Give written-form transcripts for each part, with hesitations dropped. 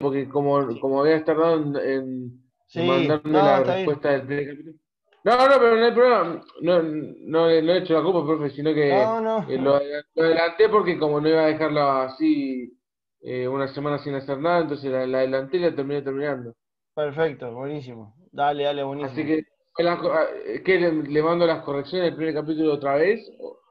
porque como había tardado en Sí, mandarme no, la está bien. respuesta del primer capítulo. No, no, pero no hay problema. No, no, no he hecho la culpa, profe, sino que No, no. lo adelanté porque como no iba a dejarla así una semana sin hacer nada, entonces la adelanté y la terminé terminando. Perfecto, buenísimo. Dale, dale, Así buenísimo. que, ¿qué le mando las correcciones del primer capítulo otra vez?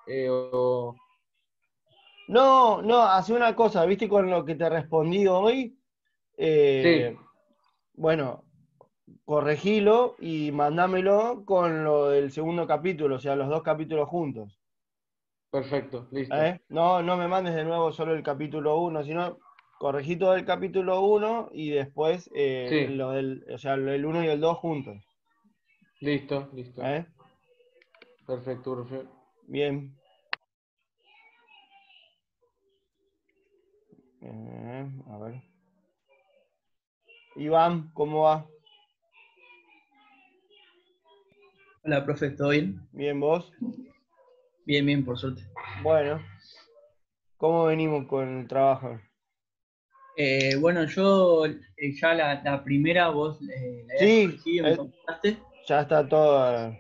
No, no, hace una cosa, ¿viste con lo que te respondí hoy? Sí, Eh, bueno, corregilo y mandámelo con lo del segundo capítulo, o sea, los dos capítulos juntos. perfecto, listo. No, no me mandes de nuevo solo el capítulo uno, sino corregí todo el capítulo uno y después Sí, lo del, o sea, el uno y el 2 juntos. listo, listo. ¿Eh? Perfecto, profe. Bien. A ver. Iván, ¿cómo va? Hola, profe, ¿todo bien? Bien, vos. Bien, bien, por suerte. Bueno, ¿cómo venimos con el trabajo? Bueno, yo ya la primera vos la habías Sí, corregido, me comentaste, ya está todo.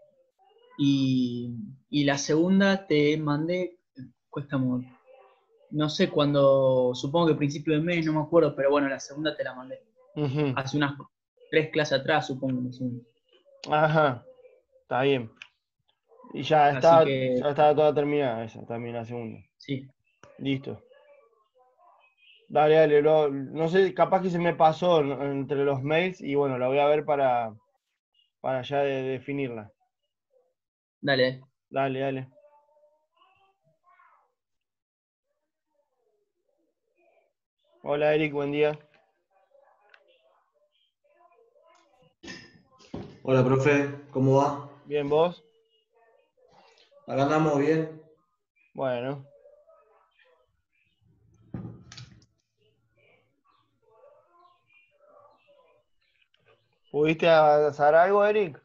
y, y la segunda te mandé, cuesta no sé cuándo, supongo que principio de mes, no me acuerdo, pero bueno, la segunda te la mandé. Ujú. Hace unas 3 clases atrás, supongo, más o menos. Ajá, está bien. Y Así que, ya estaba toda terminada esa, también la segunda. sí, Listo. Dale, dale, no sé, capaz que se me pasó entre los mails y bueno, la voy a ver para ya definirla. dale. Dale, dale. Hola Eric, buen día. Hola, profe, ¿cómo va? Bien, ¿vos? Acá andamos bien. Bueno. ¿Pudiste avanzar algo, Eric?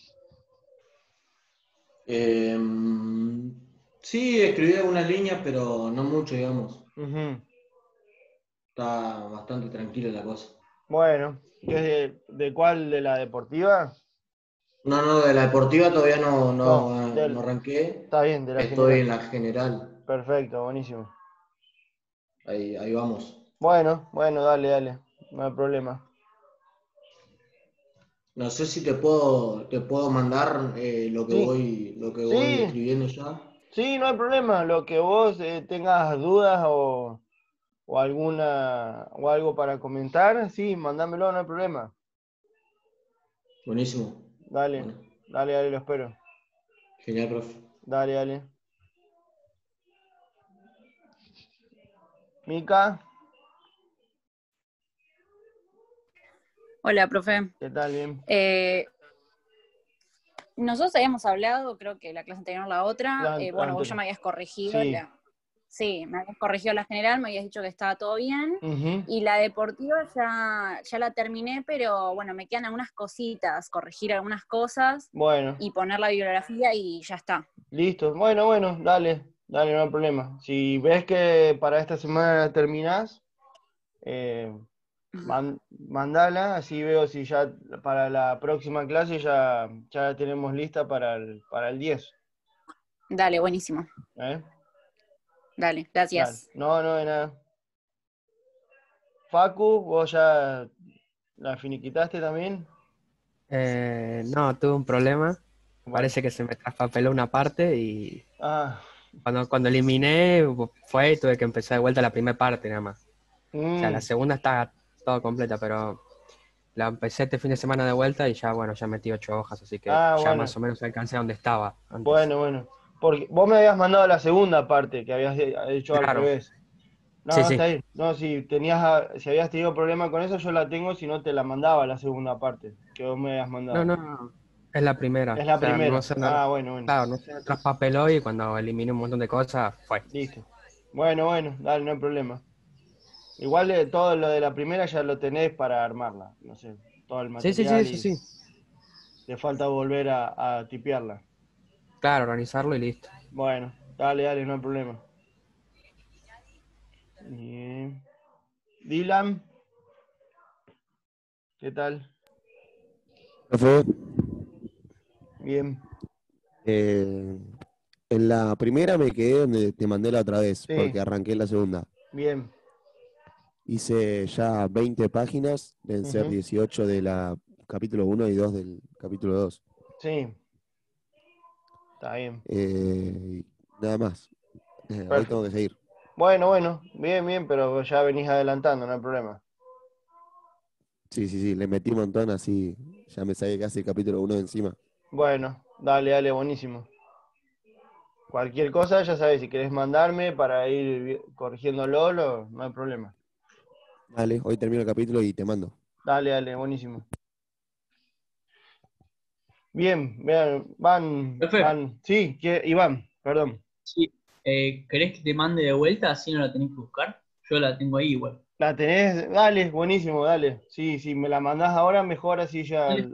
Eh, sí, escribí algunas líneas, pero no mucho, digamos. Ujú. Está bastante tranquila la cosa. Bueno, ¿qué es de cuál? ¿De la deportiva? No, no, de la deportiva todavía No, no arranqué. está bien, de la Estoy general. en la general. Perfecto, buenísimo. Ahí vamos. Bueno, bueno, dale, dale. No hay problema. No sé si te puedo mandar Sí, lo que voy sí, escribiendo ya. sí, no hay problema. Lo que vos tengas dudas o alguna o algo para comentar, sí, mándamelo, no hay problema. Buenísimo. Dale, Bueno, dale, dale, lo espero. genial, profe. Dale, dale. Mica, Hola, profe. ¿qué tal? Bien. Eh, Nosotros habíamos hablado, creo que la clase anterior o la otra. La Bueno, vos ya anterior. me habías corregido Sí. Sí, me habías corregido la general, me habías dicho que estaba todo bien. Ujú. Y la deportiva ya la terminé, pero bueno, me quedan algunas cositas, corregir algunas cosas Bueno, y poner la bibliografía y ya está. listo. Bueno, bueno, dale, dale, no hay problema. Si ves que para esta semana terminás, eh, mandala, así veo si ya para la próxima clase ya la tenemos lista para el 10. Dale, buenísimo. ¿Eh? Dale, Dale. gracias. No, no de nada. Facu, vos ya la finiquitaste también. No, tuve un problema. Bueno. Parece que se me traspapeló una parte y Ah, cuando eliminé fue y tuve que empezar de vuelta la primera parte nada más. O sea, la mm, segunda está todo completa, pero la empecé este fin de semana de vuelta y ya, bueno, ya metí 8 hojas, así que ya bueno, más o menos alcancé a donde estaba antes. bueno, bueno. Porque vos me habías mandado la segunda parte que habías hecho al Claro, revés. No, sí, no, sí. está bien. No, si habías tenido problema con eso, yo la tengo, si no te la mandaba la segunda parte que vos me habías No, mandado. no, es la primera. Es O la sea, no primera. sé, Ah, bueno, bueno. claro, no se me traspapeló y cuando eliminé un montón de cosas fue. Listo. Bueno, bueno, dale, no hay problema. Igual todo lo de la primera ya lo tenés para armarla. No sé, todo el Sí, sí, sí, material eso y sí. te falta volver a tipearla. Claro, organizarlo y listo. Bueno, dale, dale, no hay problema. Bien. Dylan. ¿Qué tal? Profe, Bien. en la primera me quedé donde te mandé la otra vez, Sí, porque arranqué la segunda. bien. Hice ya 20 páginas, deben ser Ujú. 18 de la capítulo 1 y 2 del capítulo 2. Sí, está bien. Nada más. Hoy tengo Perfecto. que seguir. Bueno, bien, pero ya venís adelantando, no hay problema. Sí, sí, sí, le metí un montón, así ya me saqué casi el capítulo 1 de encima. Bueno, dale, buenísimo. Cualquier cosa, ya sabes, si querés mandarme para ir corrigiéndolo, no hay problema. Dale, hoy termino el capítulo y te mando. Dale, buenísimo. Bien, vean, Profe, sí, Iván, perdón. sí, ¿querés que te mande de vuelta? Así no la tenés que buscar. Yo la tengo ahí igual. ¿La tenés? Dale, buenísimo, dale. Sí, si me la mandás ahora, mejor así ya Dale,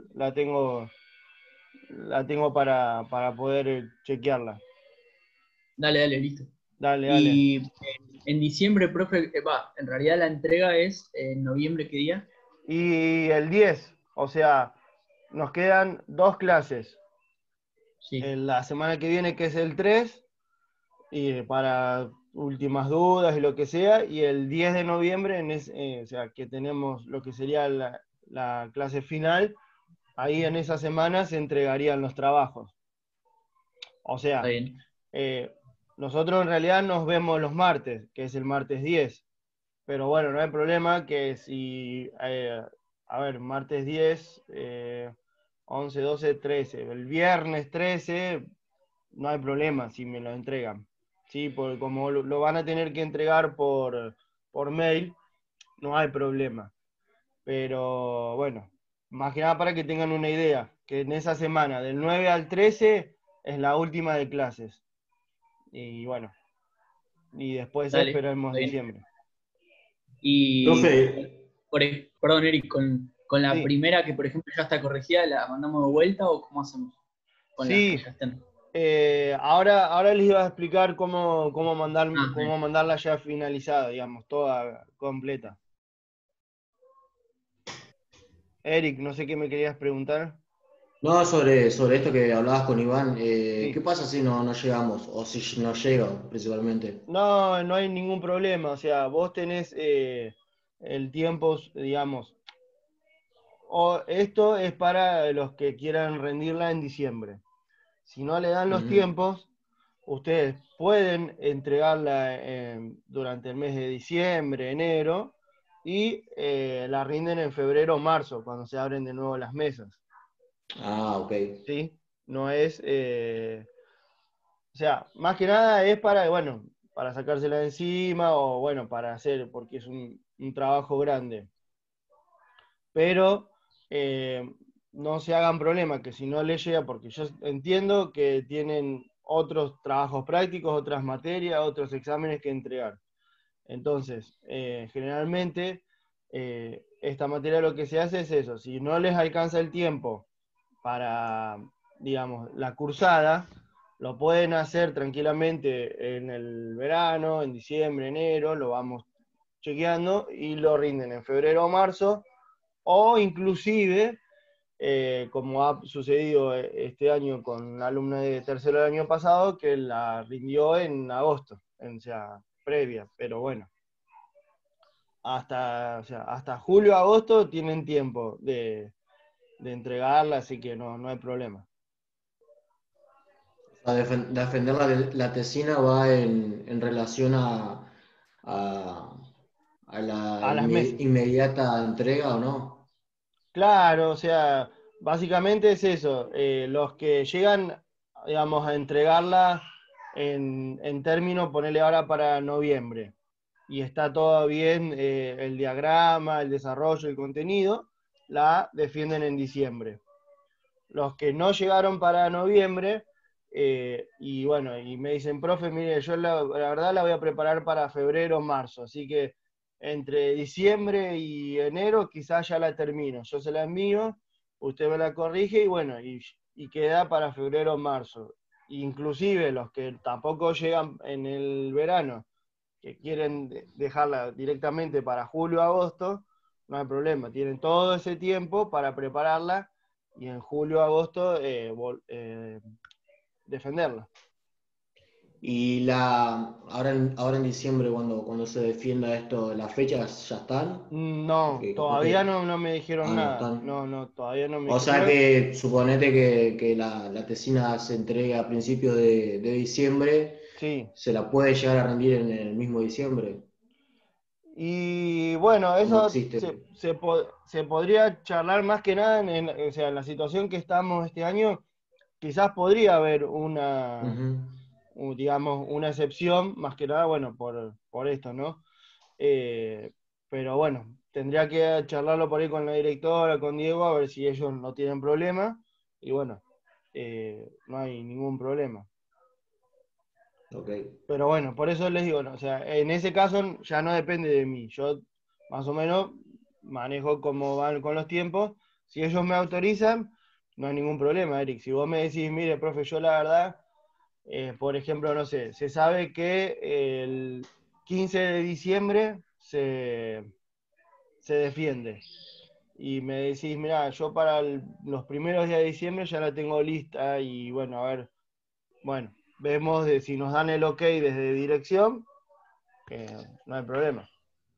la tengo para poder chequearla. dale, listo. Dale. Y en diciembre, profe, en realidad la entrega es en noviembre, ¿qué día? Y el 10, o sea, nos quedan 2 clases. Sí, En la semana que viene, que es el 3 y para últimas dudas y lo que sea, y el 10 de noviembre, o sea, que tenemos lo que sería la clase final, ahí en esa semana se entregarían los trabajos. O está sea, bien. eh, nosotros en realidad nos vemos los martes, que es el martes 10, pero bueno, no hay problema que si, a ver, martes 10, 11, 12, 13, el viernes 13, no hay problema si me lo entregan. Sí, porque como lo van a tener que entregar por mail, no hay problema. Pero bueno, más que nada para que tengan una idea, que en esa semana, del 9 al 13, es la última de clases. Y bueno, y después Dale, esperemos está bien. diciembre. Y, Profe, perdón, Eric, con la Sí, primera que, por ejemplo, ya está corregida, ¿la mandamos de vuelta o cómo hacemos con las que sí. ya están? Ahora les iba a explicar Ah, bien. cómo mandarla ya finalizada, digamos, toda completa. Eric, no sé qué me querías preguntar. no, sobre esto que hablabas con Iván, ¿qué Sí. pasa si no llegamos? O si no llegan, principalmente. No hay ningún problema. O sea, vos tenés el tiempo, digamos. Esto es para los que quieran rendirla en diciembre. Si no le dan los Ujú. tiempos, ustedes pueden entregarla durante el mes de diciembre, enero, y la rinden en febrero o marzo, cuando se abren de nuevo las mesas. Ah, ok. ¿Sí? No es. O sea, más que nada es para, bueno, para sacársela de encima o, bueno, para hacer, porque es un trabajo grande. Pero eh, no se hagan problema, que si no les llega, porque yo entiendo que tienen otros trabajos prácticos, otras materias, otros exámenes que entregar. Entonces, generalmente, esta materia lo que se hace es eso, si no les alcanza el tiempo para, digamos, la cursada, lo pueden hacer tranquilamente en el verano, en diciembre, enero, lo vamos chequeando y lo rinden en febrero o marzo, o inclusive, como ha sucedido este año con la alumna de tercero del año pasado, que la rindió en agosto, o sea, previa, pero bueno, o sea, hasta julio, agosto tienen tiempo de entregarla, así que no hay problema. O sea, defender la tesina va en relación a, a la A las mesas. inmediata entrega, ¿o no? Claro, o sea, básicamente es eso. Los que llegan, digamos, a entregarla en términos, ponerle ahora para noviembre, y está todo bien, el diagrama, el desarrollo, el contenido, la defienden en diciembre. Los que no llegaron para noviembre, y bueno, y me dicen, profe, mire, yo la verdad la voy a preparar para febrero, marzo, así que entre diciembre y enero quizás ya la termino. Yo se la envío, usted me la corrige y bueno, y queda para febrero, marzo. Inclusive los que tampoco llegan en el verano, que quieren dejarla directamente para julio, agosto, no hay problema. Tienen todo ese tiempo para prepararla y en julio, agosto defenderla. Y ahora en diciembre, cuando se defienda esto, ¿las fechas ya están? No, Porque capaz todavía que... no me dijeron no nada. están. No, todavía no me O sea dijeron. que suponete que la tesina se entrega a principios de diciembre, Sí. ¿se la puede llegar a rendir en el mismo diciembre? Y bueno, ¿O no eso existe? se podría charlar más que nada o sea, en la situación que estamos este año, quizás podría haber Ujú. digamos, una excepción, más que nada, bueno, por esto, ¿no? Eh, pero bueno, tendría que charlarlo por ahí con la directora, con Diego, a ver si ellos no tienen problema. Y bueno, no hay ningún problema. Ok. Pero bueno, por eso les digo, ¿no? O sea, en ese caso ya no depende de mí. Yo más o menos manejo cómo van con los tiempos. Si ellos me autorizan, no hay ningún problema, Eric. Si vos me decís, mire, profe, yo la verdad, por ejemplo, no sé, se sabe que el 15 de diciembre se defiende. Y me decís, mira, yo para los primeros días de diciembre ya la tengo lista y bueno, a ver, bueno, vemos de si nos dan el ok desde dirección, no hay problema.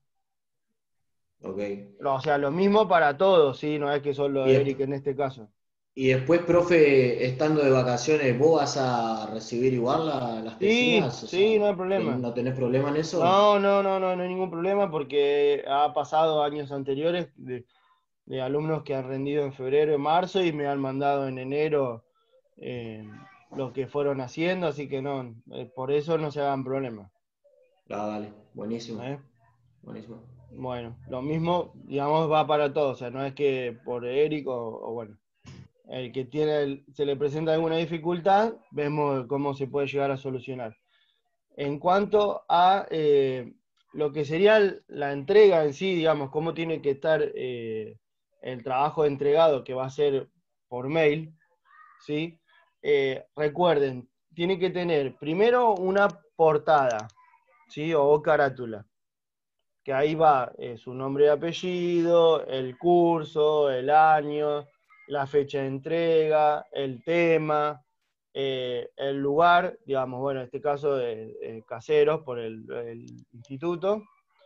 Ok. O sea, lo mismo para todos, ¿sí? No es que solo Y, Eric des- en este caso. y después, profe, estando de vacaciones, ¿vos vas a recibir igual las Sí, tesinas? O sea, sí, no hay problema. ¿no tenés problema en eso? No hay ningún problema porque ha pasado años anteriores de alumnos que han rendido en febrero, en marzo y me han mandado en enero eh, lo que fueron haciendo, así que no, por eso no se hagan problemas. Ah, dale, buenísimo, ¿Eh? buenísimo. Bueno, lo mismo, digamos, va para todos, o sea, no es que por Eric o bueno, el que se le presenta alguna dificultad, vemos cómo se puede llegar a solucionar. En cuanto a lo que sería la entrega en sí, digamos, cómo tiene que estar el trabajo entregado, que va a ser por mail, ¿sí? Recuerden, tiene que tener primero una portada, ¿sí? O carátula, que ahí va su nombre y apellido, el curso, el año, la fecha de entrega, el tema, el lugar, digamos, bueno, en este caso de Caseros por el instituto.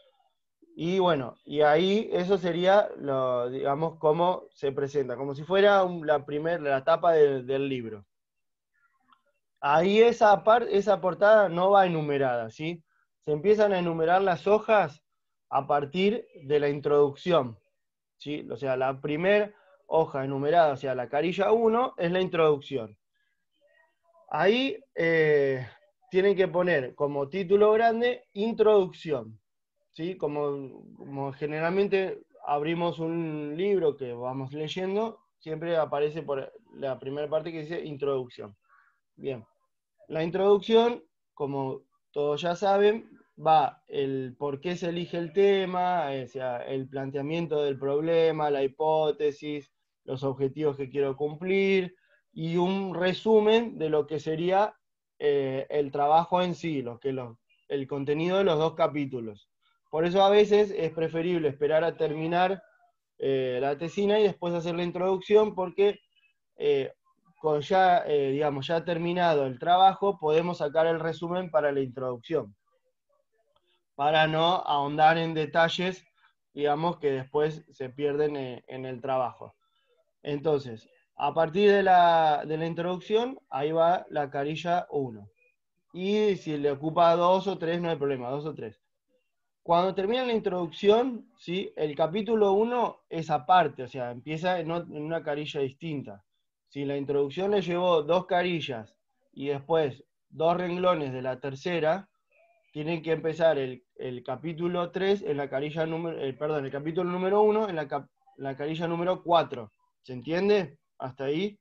Y bueno, y ahí eso sería, digamos, cómo se presenta, como si fuera la tapa del libro. Ahí esa portada no va enumerada, ¿sí? Se empiezan a enumerar las hojas a partir de la introducción, ¿sí? O sea, la primera hoja enumerada, o sea, la carilla 1, es la introducción. Ahí tienen que poner como título grande, introducción, ¿sí? Como generalmente abrimos un libro que vamos leyendo, siempre aparece por la primera parte que dice introducción. Bien. La introducción, como todos ya saben, va el por qué se elige el tema, o sea, el planteamiento del problema, la hipótesis, los objetivos que quiero cumplir y un resumen de lo que sería el trabajo en sí, el contenido de los 2 capítulos. Por eso a veces es preferible esperar a terminar la tesina y después hacer la introducción porque con ya, digamos, ya terminado el trabajo, podemos sacar el resumen para la introducción, para no ahondar en detalles, digamos, que después se pierden en el trabajo. Entonces, a partir de la introducción, ahí va la carilla 1. Y si le ocupa 2 o 3, no hay problema, 2 o 3. Cuando termina la introducción, ¿sí? El capítulo 1 es aparte, o sea, empieza en una carilla distinta. Si la introducción le llevó 2 carillas y después 2 renglones de la tercera, tienen que empezar el capítulo 3 en la carilla el capítulo número 1 en la carilla número 4. ¿Se entiende? ¿Hasta ahí?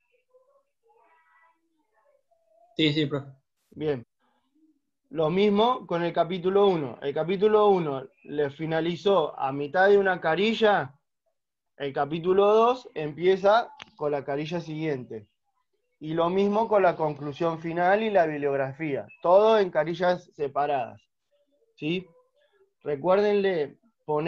Sí, profe. Bien. Lo mismo con el capítulo 1. El capítulo 1 le finalizó a mitad de una carilla. El capítulo 2 empieza con la carilla siguiente. Y lo mismo con la conclusión final y la bibliografía. Todo en carillas separadas. ¿Sí? Recuérdenle poner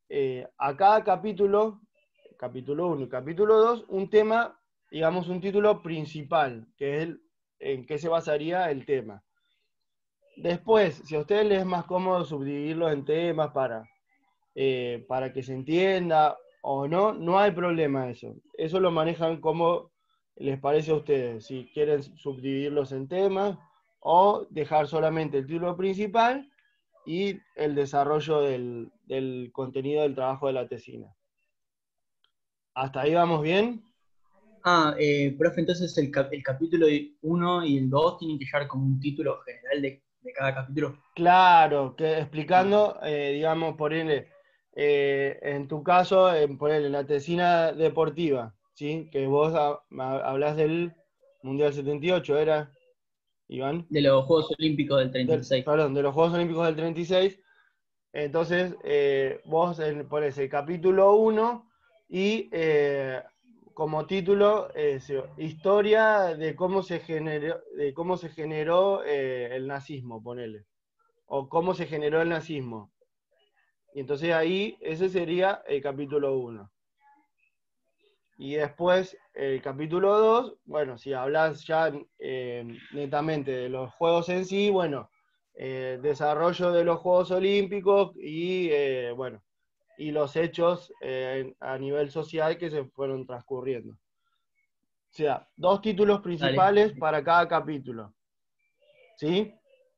a cada capítulo 1 y capítulo 2, un tema, digamos, un título principal, que es en qué se basaría el tema. Después, si a ustedes les es más cómodo subdividirlos en temas para que se entienda o no, no hay problema eso. Eso lo manejan como les parece a ustedes, si quieren subdividirlos en temas o dejar solamente el título principal y el desarrollo del contenido del trabajo de la tesina. ¿Hasta ahí vamos bien? Profe, entonces el capítulo 1 y el 2 tienen que llevar como un título general de cada capítulo. Claro, que explicando, digamos, ponerle, en tu caso, ponerle la tesina deportiva, ¿sí? Que vos hablás del Mundial 78, ¿era, Iván? De los Juegos Olímpicos del 36. Perdón, de los Juegos Olímpicos del 36. Entonces, vos ponés el capítulo 1 y como título, historia de cómo se generó el nazismo, ponele. O cómo se generó el nazismo. Y entonces ahí, ese sería el capítulo 1. Y después, el capítulo 2, bueno, si hablas ya netamente de los Juegos en sí, bueno, desarrollo de los Juegos Olímpicos y, bueno, y los hechos a nivel social que se fueron transcurriendo. O sea, 2 títulos principales para cada capítulo. ¿Sí?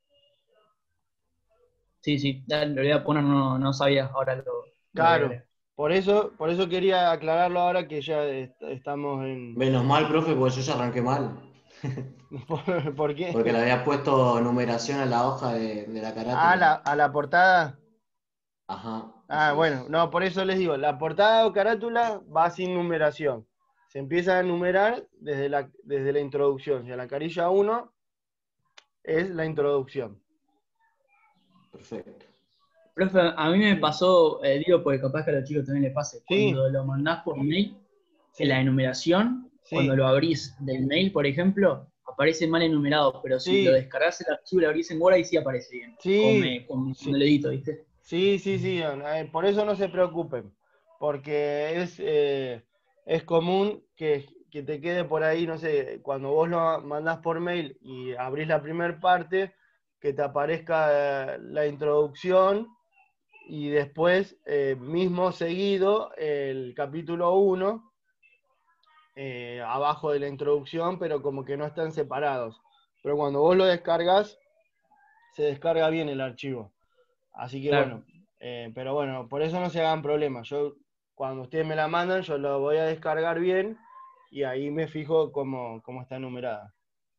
Sí, en realidad poner no sabía, ahora lo Claro, voy a por eso quería aclararlo ahora que ya estamos en... Menos mal, profe, porque yo ya arranqué mal. ¿Por qué? Porque le había puesto numeración a la hoja de la carátula. A la portada. Ajá. Bueno, no, por eso les digo, la portada o carátula va sin numeración. Se empieza a numerar desde la introducción. O sea, la carilla 1 es la introducción. Perfecto. Profe, a mí me pasó, digo, porque capaz que a los chicos también les pase, Sí. cuando lo mandás por mail, Sí. en la enumeración, Sí. cuando lo abrís del mail, por ejemplo, aparece mal enumerado, pero si Sí. lo descargas el archivo y lo abrís en Word, ahí sí aparece bien. Sí. Cuando Sí. lo edito, ¿viste? Sí, por eso no se preocupen, porque es común que te quede por ahí, no sé, cuando vos lo mandás por mail y abrís la primera parte, que te aparezca la introducción y después, mismo seguido, el capítulo 1, abajo de la introducción, pero como que no están separados. Pero cuando vos lo descargas, se descarga bien el archivo. Así que Claro. bueno, pero bueno, por eso no se hagan problemas. Yo, cuando ustedes me la mandan, yo lo voy a descargar bien y ahí me fijo cómo está numerada.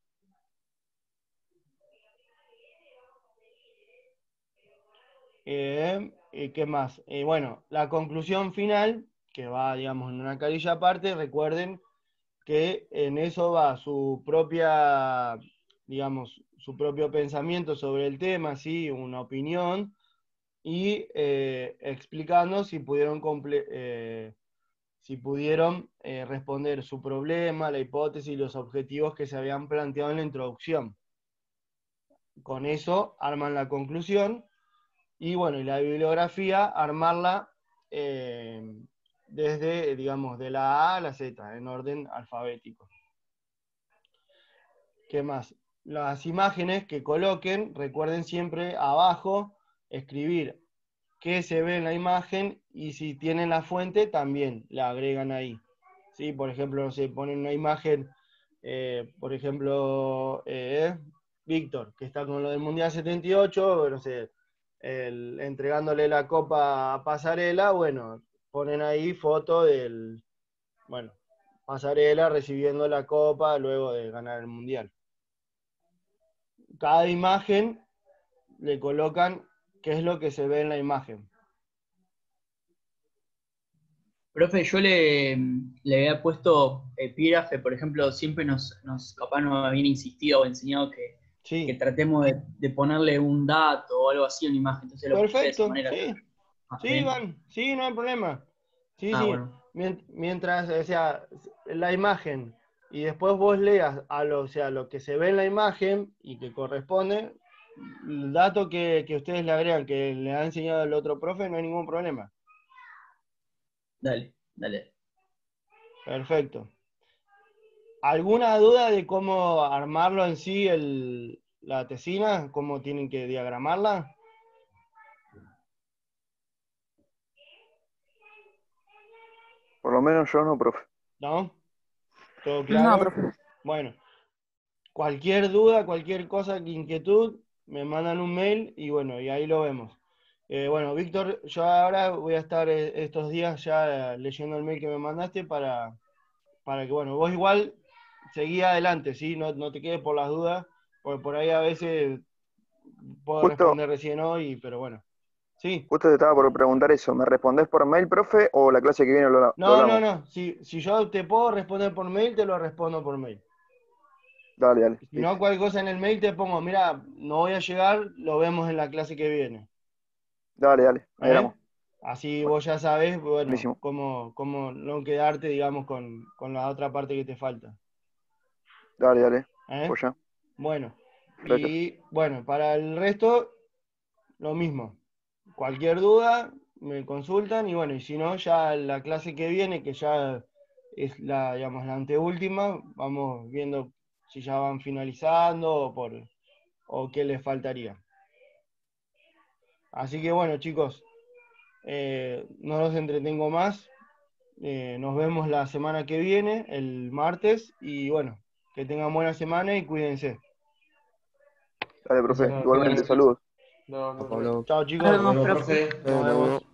¿Y qué más? Bueno, la conclusión final, que va, digamos, en una carilla aparte, recuerden que en eso va su propia, digamos, su propio pensamiento sobre el tema, ¿sí? Una opinión, y explicando si pudieron responder su problema, la hipótesis y los objetivos que se habían planteado en la introducción. Con eso arman la conclusión y bueno, y la bibliografía armarla desde, digamos, de la A a la Z, en orden alfabético. ¿Qué más? Las imágenes que coloquen, recuerden siempre abajo escribir qué se ve en la imagen y si tienen la fuente también la agregan ahí. ¿Sí? Por ejemplo, se ponen una imagen, por ejemplo, Víctor, que está con lo del Mundial 78, no sé, entregándole la copa a Pasarela, bueno, ponen ahí foto del, bueno, Pasarela recibiendo la copa luego de ganar el Mundial. Cada imagen le colocan qué es lo que se ve en la imagen. Profe, yo le había puesto epígrafe, por ejemplo, siempre capaz nos habían insistido o enseñado que tratemos de ponerle un dato o algo así a una imagen. Entonces lo puse de esa manera. Sí. Sí, Iván, sí, no hay problema. Sí. Bueno. Mientras, o sea, la imagen y después vos leas lo que se ve en la imagen y que corresponde, el dato que ustedes le agregan, que le ha enseñado el otro profe, no hay ningún problema. Dale, dale. Perfecto. ¿Alguna duda de cómo armarlo en sí la tesina? ¿Cómo tienen que diagramarla? Por lo menos yo no, profe. ¿No? ¿Todo claro? No, profe. Bueno, cualquier duda, cualquier cosa, inquietud, me mandan un mail y bueno, y ahí lo vemos. Bueno, Víctor, yo ahora voy a estar estos días ya leyendo el mail que me mandaste para que, bueno, vos igual seguí adelante, ¿sí? No te quedes por las dudas, porque por ahí a veces puedo responder recién hoy, pero bueno. Sí. Justo te estaba por preguntar eso. ¿Me respondés por mail, profe, o la clase que viene lo No, hablamos? no. Si yo te puedo responder por mail, te lo respondo por mail. Dale. Si no, cualquier cosa en el mail te pongo, mira, no voy a llegar, lo vemos en la clase que viene. Dale, ahí éramos. Así vos ya sabés, bueno, Buenísimo. cómo no quedarte, digamos, con la otra parte que te falta. Dale. Pues ya. Bueno, Perfecto. y bueno, para el resto, lo mismo. Cualquier duda, me consultan y bueno, y si no, ya la clase que viene, que ya es la, digamos, la anteúltima, vamos viendo si ya van finalizando o qué les faltaría. Así que bueno, chicos, no los entretengo más. Nos vemos la semana que viene, el martes, y bueno, que tengan buena semana y cuídense. Dale, profe. Igualmente, saludos. No. Chao, chicos. Nos vemos, Bueno, profe. profe. Nos vemos.